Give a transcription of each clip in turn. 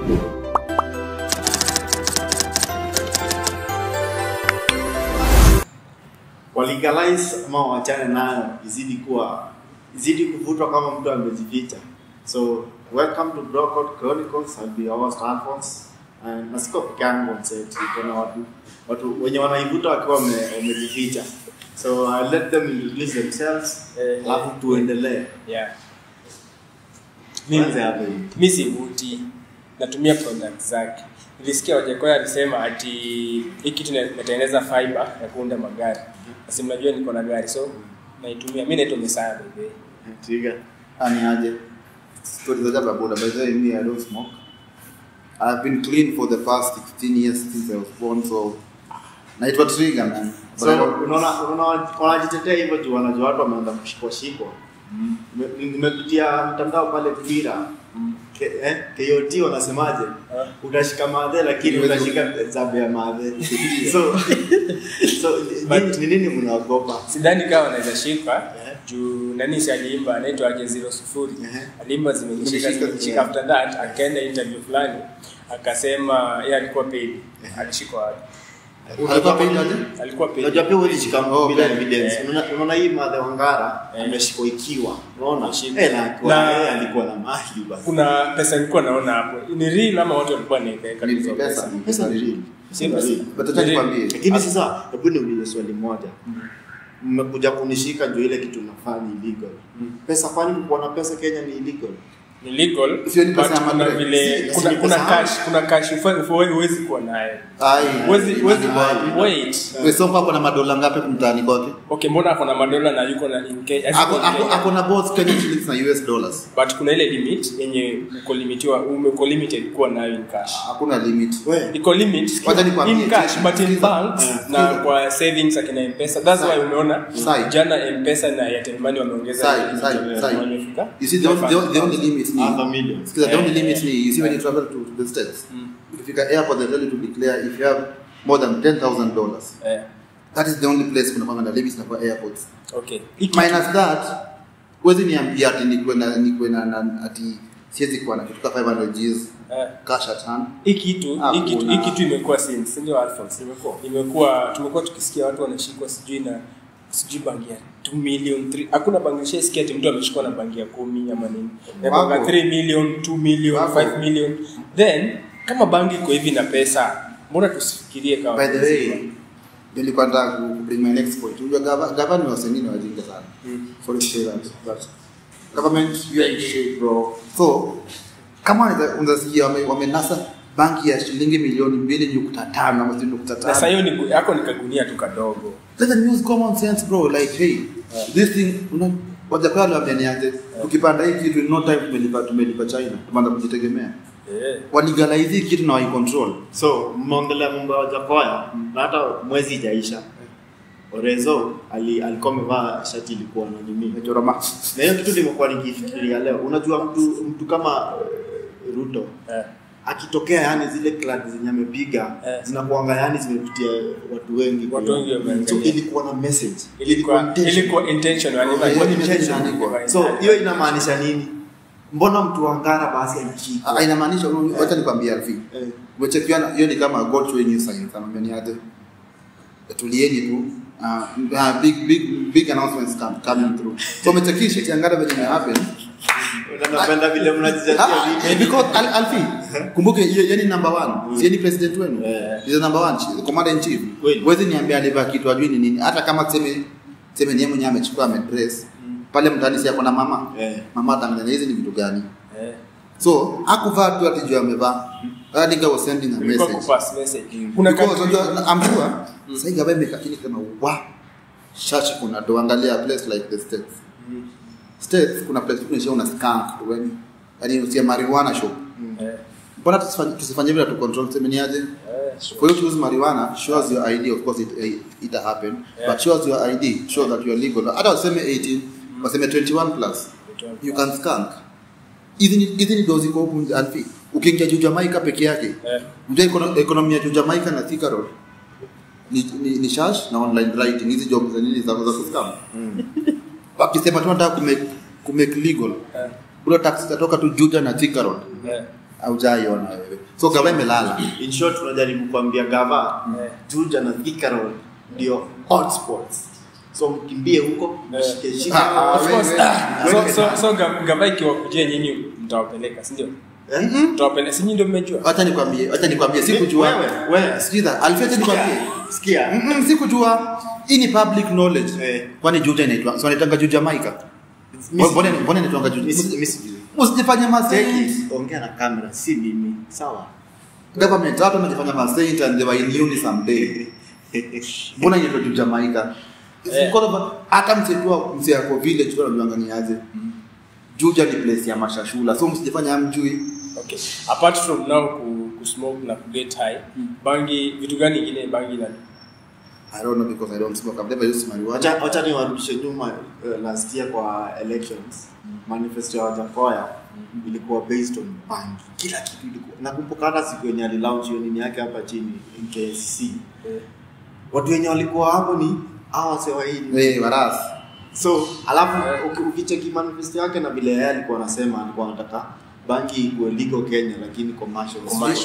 Waligalize ama wachane nayo izidi kuvutwa kama mtu amejificha. So welcome to Broadcast Chronicles. I'll be your host Alphonse, and nasiko pekangu on set. Kuna watu wenye wanaivuta wakiwa wamejificha. So I'll let them introduce themselves. Alafu tuendelee. Yeah. Mimi si muti, natumia products zake. Nilisikia Wajakoya alisema ati hii kitu inatengeneza fiber ya kuunda magari. Sasa mnajua niko na gari, so naitumia. Mimi naitwa Mesaya baby. Tiga. Ani aje. Story za boda. By the way, me I don't smoke. I've been clean for the past 16 years since I was born, so naitwa Trigger man. So unaona wanajitetea hivyo tu, wanajua watu wameanza kushikwa. Nimepitia mtandao pale Twitter. KOT wanasemaje? Utashika Mathe lakini utashika zabe ya Mathe. So nini mnaogopa? Sidhani kama wanaweza shika juu nani si aliimba anaitwa aje 00. Aliimba zimenishika after that akaenda interview fulani akasema yeye alikuwa paid. Alishika wapi? Alikuwa paid. Unajua pia wewe ulishika bila evidence. Unaona hii Mathe wa Ngara ameshikwa ikiwa. Unaona? Na alikuwa na mali basi. Kuna pesa nilikuwa naona hapo. Ni real ama watu walikuwa wanaeka hizo pesa? Pesa ni real. Sisi nikwambie. Lakini sasa hebu niulize swali moja. Mmekuja kunishika ndio ile kitu nafanya illegal. Pesa kwani mko na pesa Kenya ni illegal? Ni legal. Sio ni pesa ama vile kuna cash huwezi kuwa nayo. Huwezi wait. Wewe hapo na madola ngapi kumtani kwake? Okay, mbona hapo na madola na yuko na in Kenya? Ako na both Kenyan shillings na US dollars. But kuna ile limit yenye uko limited kuwa nayo in cash. Hakuna limit. Iko limit in cash but in banks na kwa savings akina M-Pesa. That's why umeona jana M-Pesa na Airtel Money wameongeza. You see the only limit the only limit you see when you travel to the States. If you go airport, they tell you to declare if you have more than $10,000. That is the only place kuna panga na limits na kwa airports. Okay. Minus that, wezi niambia ati nikuwe na ati siwezi kuwa na kitu 500 Gs cash at hand. Hii kitu imekuwa since ndio Alphonse tumekuwa tukisikia watu wanashikwa sijui bangi ya 2 million 3. Hakuna bangi shesikia ati mtu ameshikwa na bangi ya 10 ama nini. Kwa 3 million, 2 million, 5 million. Then kama bangi iko hivi na pesa, mbona tusifikirie kama by the way nilikuwa nataka bring my next point. Unajua government was nini wajinga sana. For say that government you are shit bro. So kama unasikia wamenasa banki ya shilingi milioni 2.5 ama 3.5. Sasa hiyo ni yako nikagunia tu kadogo. Let the news common sense bro, like hey this thing Wajakoya wameniaje ukipanda hii kitu in no time tumelipa China tumeanza kujitegemea. Waligalize kitu na wai control. So mongelea mambo ya Wajakoya na hata mwezi ijaisha. Orezo alikuwa amevaa shati ilikuwa na nini? Chorama. Na hiyo kitu nimekuwa nikifikiria leo. Unajua mtu kama Ruto akitokea yani zile clad zenye amepiga zinakuanga yani zimepitia watu wengi so ilikuwa na message ilikuwa intentional so hiyo inamaanisha nini? Mbona mtu wa Ngara basi anashika? Inamaanisha wacha nikwambie Alfi. Wechekiana hiyo ni kama God showing you signs ameniaje. Tulieni tu big announcements coming through. So mechekisha Ngara venye happen. Unapenda vile mnajijatia vipi? Because Alfi kumbuke yeye ni number 1. Si ni president wenu. Is number 1, commander in chief. Wewe niambia aliva kitu ajui ni nini. Hata kama sema ni mwenye amechukua amepress. Pale mtani si yako na mama. Mama atangalia hizi ni vitu gani? So akuvaa tu atijua amevaa. Hadi nga was sending a message. Kuna kitu I'm sure. Sasa hivi gabe mekakini kama shashi kuna do angalia place like the States. States kuna place kuna una skunk when yani usia marijuana shop. Mbona tusifanye vile tu control semeniaje? For you to use marijuana shows your ID, of course it happened, but shows your ID, shows that you are legal. Hata useme 18, useme 21 plus. You can skunk. Idhini dozi kwa huko Alfi. Ukiingia Jujamaica peke yake. Unajua economy ya Jujamaica na Thika Road. Ni shash na online writing hizi jobs za nini za kuscam. Wakisema tunataka ku make legal. Bro taxi tatoka tu Juja na Thika Road. Haujaiona wewe. So gava imelala. In short tunajaribu kuambia gava Juja na Thika Road ndio hotspots. So mkimbie huko mshike. So gava ikiwa kujia nyinyi mtawapeleka, si ndio? Mtawapeleka, si nyinyi ndio mmejua? Acha nikwambie sikujua. Wewe sikiza, Alfred nikwambie. Sikia. Sikujua. Hii ni public knowledge. Kwani Juja inaitwa? So inaitwa Jujamaica. Mbona inaitwa Juja? Usijifanye maseki. Ongea na kamera, si mimi. Sawa. Government watu wanajifanya maseki and they were in uni someday. Mbona inaitwa Jujamaica? Hata mse yako village kwa unaanganiaje? Juja ni place ya mashashula. So msijifanye mjui. Okay. Apart from now ku smoke na ku get high, bangi vitu gani ingine bangi nani? I don't know because I don't smoke. I've never used marijuana. Acha ni warudishe nyuma last year kwa elections. Manifesto ya Wajakoya ilikuwa based on bangi. Kila kitu ilikuwa. Nakumbuka hata siku yenye alilaunch hiyo nini yake hapa chini KCC. Watu wenye walikuwa hapo ni hawa sewa hii. Waras. So, alafu ukicheki manifesto yake na vile yeye alikuwa anasema alikuwa anataka bangi ikuwe legal Kenya lakini commercial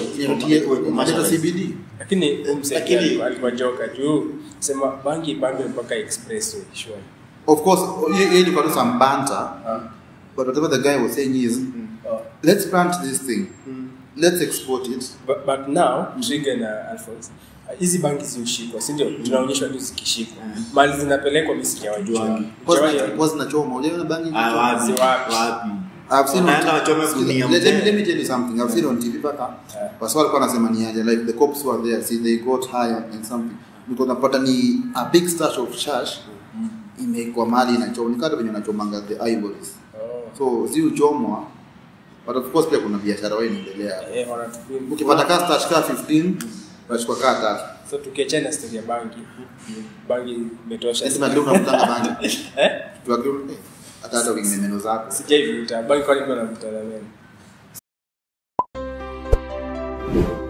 CBD. Lakini alikuwa joka juu sema bangi bado mpaka expressway sure. Of course, you got some banter. But whatever the guy was saying is let's plant this thing. Let's export it. But now trigger na Alphonse hizi bangi zishikwa, si ndio? Tunaonyeshwa tu zikishikwa. Mali zinapelekwa misiki ya wajua. Was na choma. Unaona bangi wapi? I've seen let me tell you something. I've seen on TV paka. Waswali kwa nasema ni aje, like the cops were there, see they got high and something. Because napata ni a big stash of shash imekuwa mali inachoma. Nikata venye nachomanga the ivories. So si uchomwa. But of course pia kuna biashara wewe inaendelea. Ukipata ka stash ka 15 unachukua ka 3. So tukiachana story ya bangi imetosha. Sasa ndio unakutanga bangi. Tuakiwa hata wengine meno zako. Sijaivuta bangi kwa nini unavuta na nini?